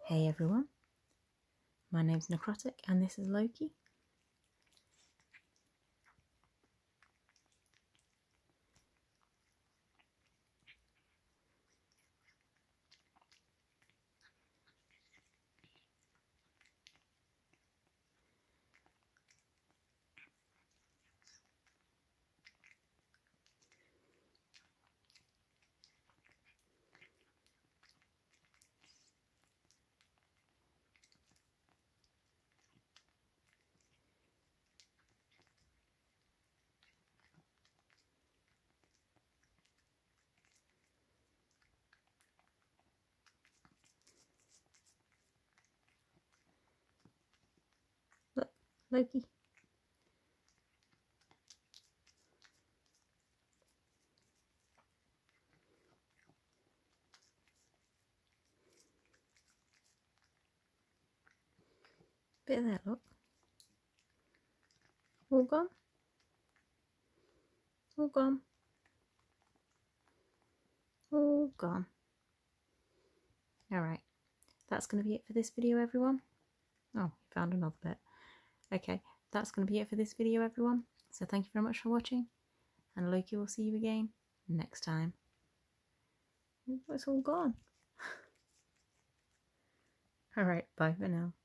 Hey everyone, my name's Necrotic and this is Loki. Look, Loki. Bit of that, look. All gone. All gone. All gone. Alright, that's going to be it for this video, everyone. Oh, found another bit. Okay, that's going to be it for this video, everyone. So thank you very much for watching, and Loki will see you again next time. It's all gone. Alright, bye for now.